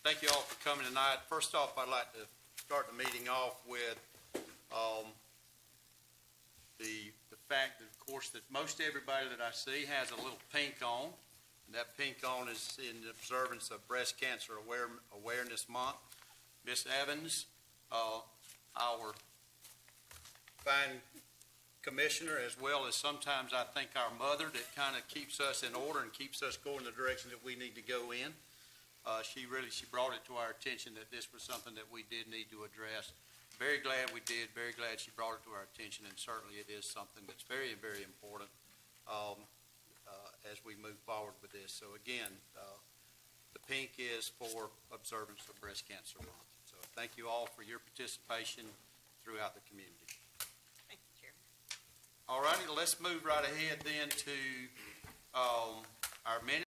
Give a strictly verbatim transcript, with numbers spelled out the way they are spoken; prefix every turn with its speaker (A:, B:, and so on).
A: Thank you all for coming tonight. First off, I'd like to start the meeting off with um, the, the fact that, of course, that most everybody that I see has a little pink on. And that pink on is in observance of Breast Cancer Aware, Awareness Month. Miss Evans, uh, our fine commissioner, as well as sometimes I think our mother, that kind of keeps us in order and keeps us going the direction that we need to go in. Uh, she really, she brought it to our attention that this was something that we did need to address. Very glad we did, very glad she brought it to our attention, and certainly it is something that's very, very important um, uh, as we move forward with this. So again, uh, the pink is for observance of Breast Cancer Month. So thank you all for your participation throughout the community.
B: Thank you, Chairman.
A: All righty, let's move right ahead then to uh,